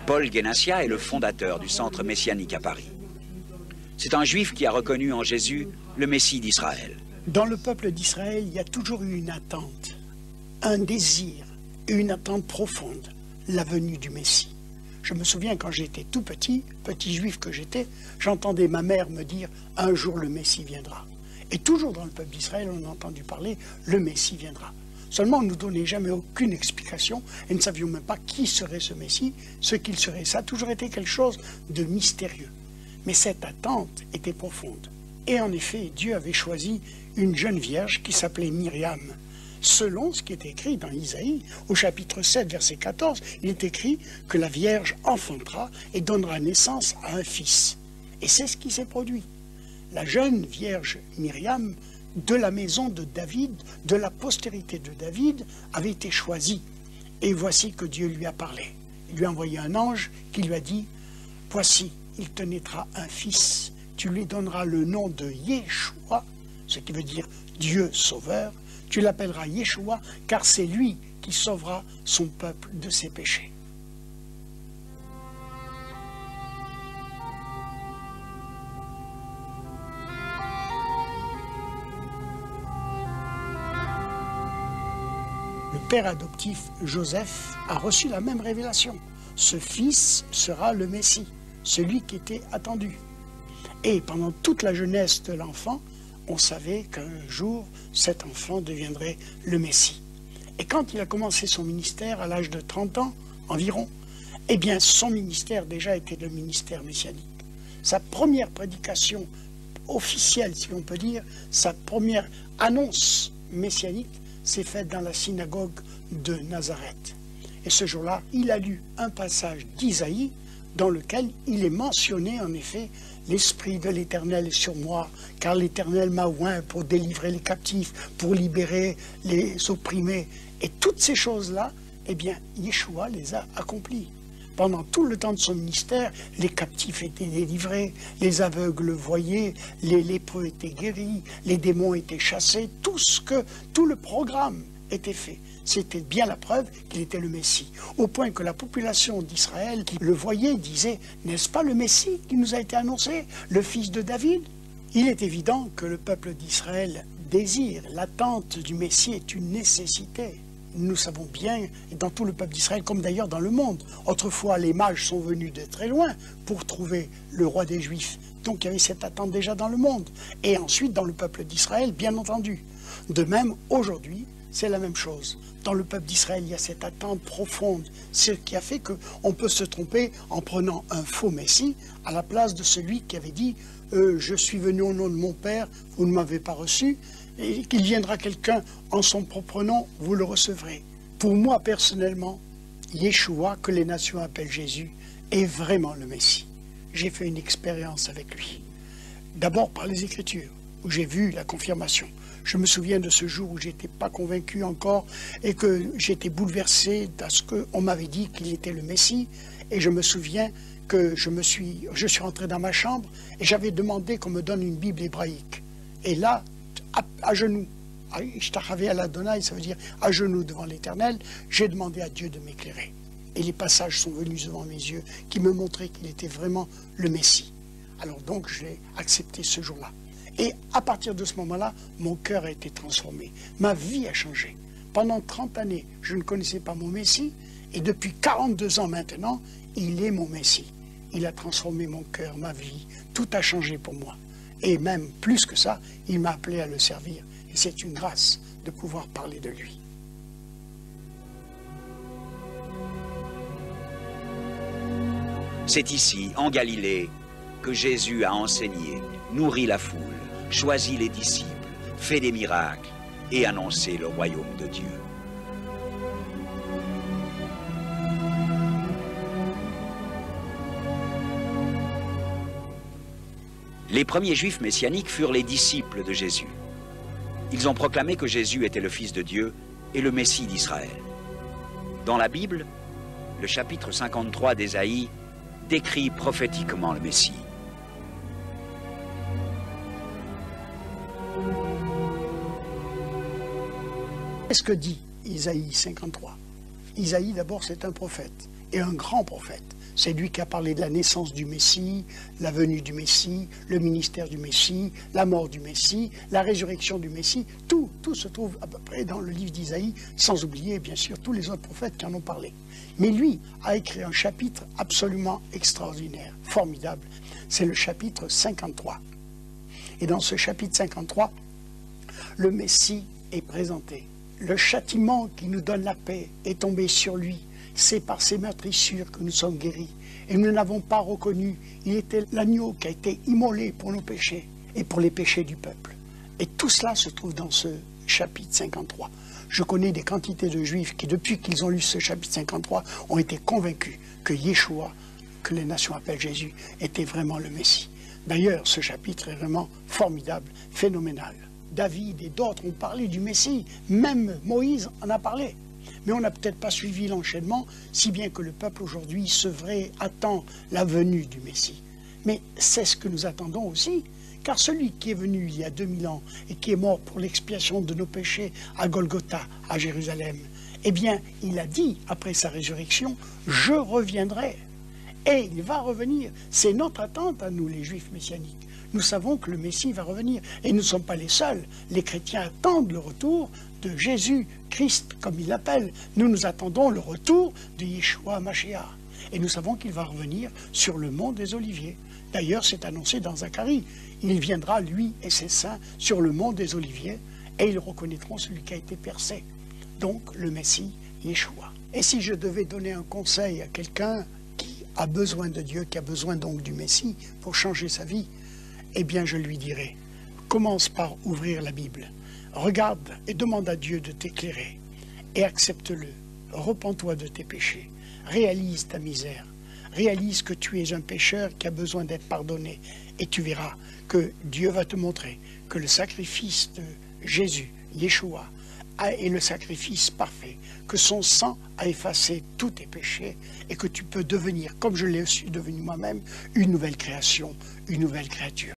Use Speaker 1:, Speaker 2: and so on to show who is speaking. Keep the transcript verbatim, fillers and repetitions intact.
Speaker 1: Paul Guénassia est le fondateur du Centre messianique à Paris. C'est un juif qui a reconnu en Jésus le Messie d'Israël.
Speaker 2: Dans le peuple d'Israël, il y a toujours eu une attente, un désir, une attente profonde, la venue du Messie. Je me souviens quand j'étais tout petit, petit juif que j'étais, j'entendais ma mère me dire « un jour le Messie viendra ». Et toujours dans le peuple d'Israël, on a entendu parler « le Messie viendra ». Seulement, on ne nous donnait jamais aucune explication et nous ne savions même pas qui serait ce Messie, ce qu'il serait. Ça a toujours été quelque chose de mystérieux. Mais cette attente était profonde. Et en effet, Dieu avait choisi une jeune vierge qui s'appelait Myriam. Selon ce qui est écrit dans Isaïe, au chapitre sept, verset quatorze, il est écrit que la Vierge enfantera et donnera naissance à un fils. Et c'est ce qui s'est produit. La jeune Vierge Myriam, de la maison de David, de la postérité de David, avait été choisie. Et voici que Dieu lui a parlé. Il lui a envoyé un ange qui lui a dit « Voici, il te naîtra un fils, tu lui donneras le nom de Yeshua, ce qui veut dire Dieu sauveur, tu l'appelleras Yeshua, car c'est lui qui sauvera son peuple de ses péchés. » Le père adoptif Joseph a reçu la même révélation. Ce fils sera le Messie, celui qui était attendu. Et pendant toute la jeunesse de l'enfant, on savait qu'un jour, cet enfant deviendrait le Messie. Et quand il a commencé son ministère à l'âge de trente ans environ, eh bien son ministère déjà était le ministère messianique. Sa première prédication officielle, si on peut dire, sa première annonce messianique s'est faite dans la synagogue de Nazareth. Et ce jour-là, il a lu un passage d'Isaïe dans lequel il est mentionné en effet « L'Esprit de l'Éternel est sur moi, car l'Éternel m'a oint pour délivrer les captifs, pour libérer les opprimés. » Et toutes ces choses-là, eh bien, Yeshua les a accomplies. Pendant tout le temps de son ministère, les captifs étaient délivrés, les aveugles voyaient, les lépreux étaient guéris, les démons étaient chassés, tout ce que, tout le programme était fait. C'était bien la preuve qu'il était le Messie. Au point que la population d'Israël qui le voyait disait « N'est-ce pas le Messie qui nous a été annoncé, le fils de David ?» Il est évident que le peuple d'Israël désire, l'attente du Messie est une nécessité. Nous savons bien, dans tout le peuple d'Israël, comme d'ailleurs dans le monde, autrefois les mages sont venus de très loin pour trouver le roi des Juifs. Donc il y avait cette attente déjà dans le monde. Et ensuite dans le peuple d'Israël, bien entendu. De même, aujourd'hui, c'est la même chose. Dans le peuple d'Israël, il y a cette attente profonde. C'est ce qui a fait qu'on peut se tromper en prenant un faux Messie à la place de celui qui avait dit euh, « Je suis venu au nom de mon Père, vous ne m'avez pas reçu ». Et qu'il viendra quelqu'un en son propre nom, vous le recevrez. Pour moi, personnellement, Yeshua, que les nations appellent Jésus, est vraiment le Messie. J'ai fait une expérience avec lui. D'abord par les Écritures, où j'ai vu la confirmation. Je me souviens de ce jour où je n'étais pas convaincu encore et que j'étais bouleversé parce qu'on m'avait dit qu'il était le Messie. Et je me souviens que je, me suis, je suis rentré dans ma chambre et j'avais demandé qu'on me donne une Bible hébraïque. Et là, À, à genoux, Ishtachavé à l'Adonai, ça veut dire à genoux devant l'Éternel, j'ai demandé à Dieu de m'éclairer. Et les passages sont venus devant mes yeux qui me montraient qu'il était vraiment le Messie. Alors donc, j'ai accepté ce jour-là. Et à partir de ce moment-là, mon cœur a été transformé. Ma vie a changé. Pendant trente années, je ne connaissais pas mon Messie, et depuis quarante-deux ans maintenant, il est mon Messie. Il a transformé mon cœur, ma vie, tout a changé pour moi. Et même plus que ça, il m'a appelé à le servir. Et c'est une grâce de pouvoir parler de lui.
Speaker 1: C'est ici, en Galilée, que Jésus a enseigné, nourri la foule, choisi les disciples, fait des miracles et annoncé le royaume de Dieu. Les premiers juifs messianiques furent les disciples de Jésus. Ils ont proclamé que Jésus était le Fils de Dieu et le Messie d'Israël. Dans la Bible, le chapitre cinquante-trois d'Ésaïe décrit prophétiquement le Messie.
Speaker 2: Qu'est-ce que dit Isaïe cinquante-trois? Isaïe, d'abord, c'est un prophète. et un grand prophète. C'est lui qui a parlé de la naissance du Messie, la venue du Messie, le ministère du Messie, la mort du Messie, la résurrection du Messie. Tout, tout se trouve à peu près dans le livre d'Isaïe, sans oublier bien sûr tous les autres prophètes qui en ont parlé. Mais lui a écrit un chapitre absolument extraordinaire, formidable. C'est le chapitre cinquante-trois. Et dans ce chapitre cinquante-trois, le Messie est présenté. Le châtiment qui nous donne la paix est tombé sur lui. C'est par ses meurtrissures que nous sommes guéris. Et nous n'avons pas reconnu. Il était l'agneau qui a été immolé pour nos péchés et pour les péchés du peuple. Et tout cela se trouve dans ce chapitre cinquante-trois. Je connais des quantités de Juifs qui, depuis qu'ils ont lu ce chapitre cinquante-trois, ont été convaincus que Yeshua, que les nations appellent Jésus, était vraiment le Messie. D'ailleurs, ce chapitre est vraiment formidable, phénoménal. David et d'autres ont parlé du Messie. Même Moïse en a parlé. Mais on n'a peut-être pas suivi l'enchaînement, si bien que le peuple aujourd'hui, sevré, attend la venue du Messie. Mais c'est ce que nous attendons aussi, car celui qui est venu il y a deux mille ans et qui est mort pour l'expiation de nos péchés à Golgotha, à Jérusalem, eh bien, il a dit, après sa résurrection, « Je reviendrai ». Et il va revenir. C'est notre attente à nous, les Juifs messianiques. Nous savons que le Messie va revenir. Et nous ne sommes pas les seuls. Les chrétiens attendent le retour de Jésus, Christ, comme il l'appelle. Nous, nous attendons le retour de Yeshua Mashiach. Et nous savons qu'il va revenir sur le mont des Oliviers. D'ailleurs, c'est annoncé dans Zacharie. Il viendra, lui et ses saints, sur le mont des Oliviers, et ils reconnaîtront celui qui a été percé. Donc, le Messie, Yeshua. Et si je devais donner un conseil à quelqu'un qui a besoin de Dieu, qui a besoin donc du Messie pour changer sa vie, eh bien, je lui dirais, commence par ouvrir la Bible. Regarde et demande à Dieu de t'éclairer et accepte-le. Repens-toi de tes péchés. Réalise ta misère. Réalise que tu es un pécheur qui a besoin d'être pardonné. Et tu verras que Dieu va te montrer que le sacrifice de Jésus, Yeshua, est le sacrifice parfait, que son sang a effacé tous tes péchés et que tu peux devenir, comme je l'ai aussi devenu moi-même, une nouvelle création, une nouvelle créature.